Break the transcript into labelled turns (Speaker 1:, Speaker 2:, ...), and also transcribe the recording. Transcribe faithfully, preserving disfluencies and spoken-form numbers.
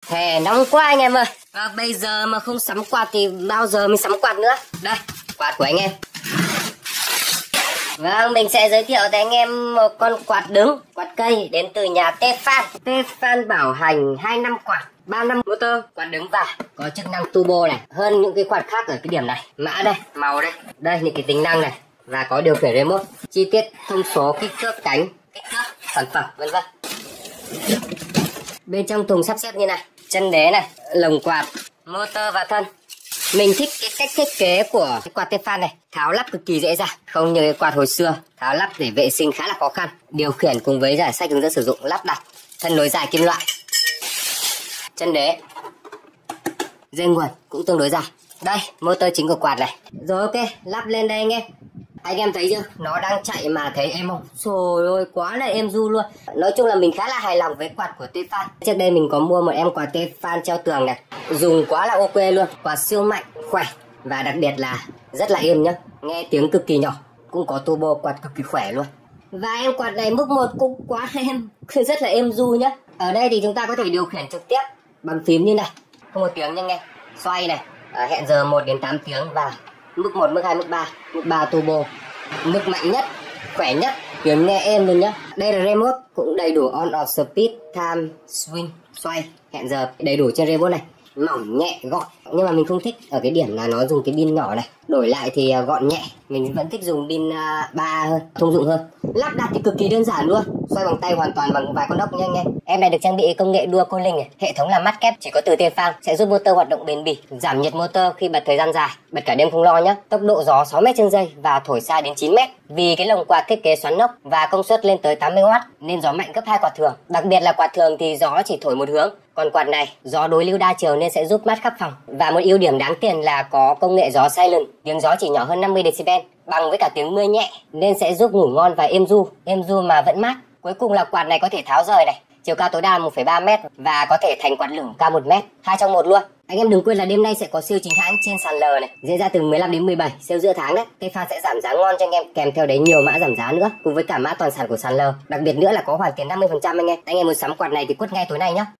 Speaker 1: Hè nóng quá anh em ơi. Và bây giờ mà không sắm quạt thì bao giờ mình sắm quạt nữa. Đây, quạt của anh em. Vâng, mình sẽ giới thiệu tới anh em một con quạt đứng, quạt cây đến từ nhà Tefal. Tefal bảo hành hai năm quạt, ba năm motor, quạt đứng và có chức năng turbo này. Hơn những cái quạt khác ở cái điểm này. Mã đây, màu đây, đây những cái tính năng này. Và có điều khiển remote, chi tiết, thông số, kích thước cánh, kích thước, sản phẩm, vân vân. Bên trong thùng sắp xếp như này, chân đế này, lồng quạt, motor và thân. Mình thích cái cách thiết kế của cái quạt Tefal này, tháo lắp cực kỳ dễ dàng, không như cái quạt hồi xưa, tháo lắp để vệ sinh khá là khó khăn. Điều khiển cùng với giải sách hướng dẫn sử dụng, lắp đặt, thân nối dài kim loại, chân đế, dây nguồn cũng tương đối dài. Đây, motor chính của quạt này. Rồi ok, lắp lên đây anh em. Anh em thấy chưa? Nó đang chạy mà thấy êm không? Trời ơi, quá là êm du luôn. Nói chung là mình khá là hài lòng với quạt của Tefal. Trước đây mình có mua một em quạt Tefal treo tường này. Dùng quá là ok luôn. Quạt siêu mạnh, khỏe. Và đặc biệt là rất là êm nhá. Nghe tiếng cực kỳ nhỏ. Cũng có turbo, quạt cực kỳ khỏe luôn. Và em quạt này mức một cũng quá êm. Rất là êm du nhá. Ở đây thì chúng ta có thể điều khiển trực tiếp bằng phím như này. Không một tiếng nha nghe. Xoay này. À, hẹn giờ một đến tám tiếng và mức một, mức hai, mức ba, mức ba turbo, mức mạnh nhất, khỏe nhất, tiếng nghe êm luôn nhá. Đây là remote cũng đầy đủ on off speed, time, swing, xoay, hẹn giờ đầy đủ trên remote này. Mỏng nhẹ gọn, nhưng mà mình không thích ở cái điểm là nó dùng cái pin nhỏ này. Đổi lại thì gọn nhẹ, mình vẫn thích dùng pin ba hơn, thông dụng hơn. Lắp đặt thì cực kỳ đơn giản luôn, xoay bằng tay hoàn toàn bằng vài con ốc nha anh em. Em này được trang bị công nghệ Dual Cooling này, hệ thống làm mát kép chỉ có từ Tefal sẽ giúp motor hoạt động bền bỉ, giảm nhiệt motor khi bật thời gian dài, bật cả đêm không lo nhá. Tốc độ gió sáu mét trên giây và thổi xa đến chín mét. Vì cái lồng quạt thiết kế xoắn ốc và công suất lên tới tám mươi oát nên gió mạnh gấp hai quạt thường. Đặc biệt là quạt thường thì gió chỉ thổi một hướng, còn quạt này gió đối lưu đa chiều nên sẽ giúp mát khắp phòng. Và một ưu điểm đáng tiền là có công nghệ gió silent, tiếng gió chỉ nhỏ hơn năm mươi decibel, bằng với cả tiếng mưa nhẹ nên sẽ giúp ngủ ngon và êm du, êm du mà vẫn mát. Cuối cùng là quạt này có thể tháo rời này, chiều cao tối đa một phẩy ba mét và có thể thành quạt lửng cao một mét, hai trong một luôn. Anh em đừng quên là đêm nay sẽ có siêu chính hãng trên sàn L này, diễn ra từ mười lăm đến mười bảy, siêu giữa tháng đấy. Tefal sẽ giảm giá ngon cho anh em, kèm theo đấy nhiều mã giảm giá nữa, cùng với cả mã toàn sản của sàn L. Đặc biệt nữa là có hoàn tiền năm mươi phần trăm anh em. Anh em muốn sắm quạt này thì quất ngay tối nay nhá.